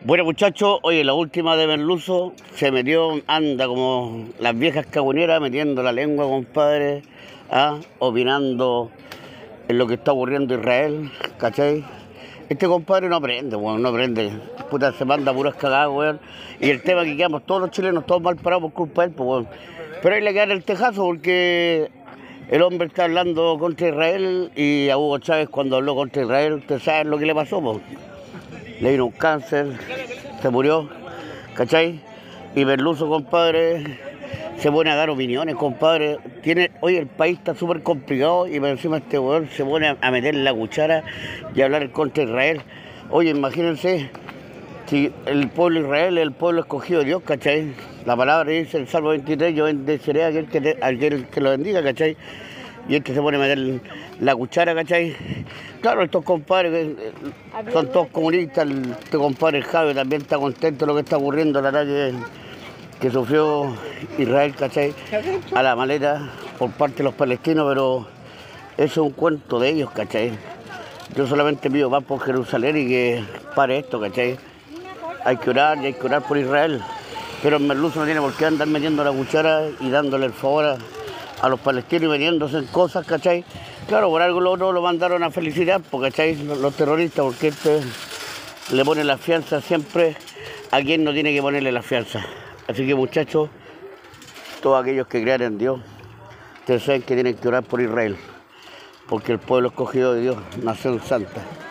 Bueno, muchachos, oye, la última de Merluzo se metió, anda como las viejas cagoneras metiendo la lengua, compadre, opinando en lo que está ocurriendo en Israel, ¿cachai? Este compadre no aprende, weón, no aprende. Puta, se manda puras cagadas, weón. Y el tema que quedamos todos los chilenos, todos mal parados por culpa de él, pues, weón. Pero ahí le queda el tejazo porque el hombre está hablando contra Israel y a Hugo Chávez cuando habló contra Israel, usted sabe lo que le pasó, pues. Le vino un cáncer, se murió, ¿cachai? Y Merluzo, compadre, se pone a dar opiniones, compadre. Oye, el país está súper complicado y por encima este weón se pone a meter la cuchara y a hablar contra Israel. Oye, imagínense, si el pueblo de Israel es el pueblo escogido de Dios, ¿cachai? La palabra dice en el Salmo 23, yo bendeciré a aquel que lo bendiga, ¿cachai? Y este se pone a meter la cuchara, ¿cachai? Claro, estos compadres son todos comunistas. Este compadre el Javi también está contento de lo que está ocurriendo, el ataque que sufrió Israel, ¿cachai? A la maleta por parte de los palestinos, pero eso es un cuento de ellos, ¿cachai? Yo solamente pido paz por Jerusalén y que pare esto, ¿cachai? Hay que orar y hay que orar por Israel. Pero el Merluzo no tiene por qué andar metiendo la cuchara y dándole el favor a los palestinos y metiéndose en cosas, ¿cachai? Claro, por algo lo mandaron a felicitar, ¿cachai? Los terroristas, porque le pone la fianza siempre a quien no tiene que ponerle la fianza. Así que, muchachos, todos aquellos que crean en Dios, ustedes saben que tienen que orar por Israel, porque el pueblo escogido de Dios, nación santa.